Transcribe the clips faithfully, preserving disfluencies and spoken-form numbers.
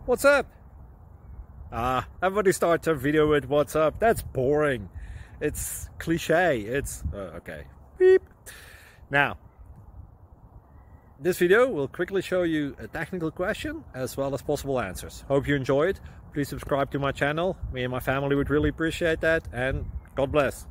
What's up? Ah, everybody starts a video with what's up. That's boring. It's cliche. It's uh, okay. Beep. Now, this video will quickly show you a technical question as well as possible answers. Hope you enjoy it. Please subscribe to my channel. Me and my family would really appreciate that, and God bless.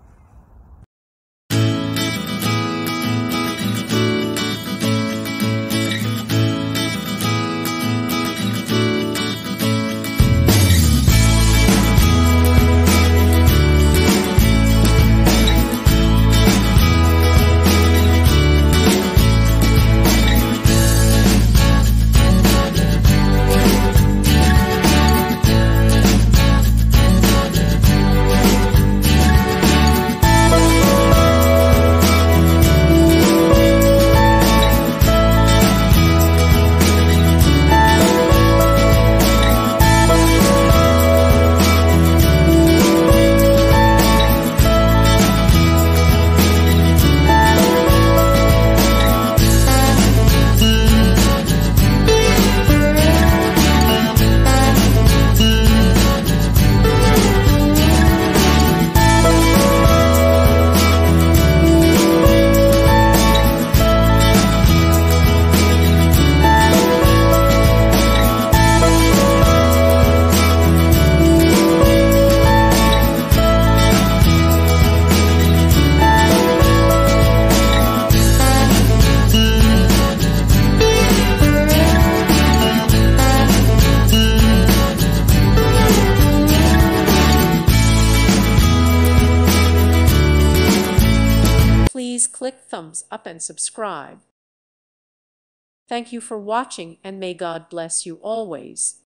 Please click thumbs up and subscribe. Thank you for watching, and may God bless you always.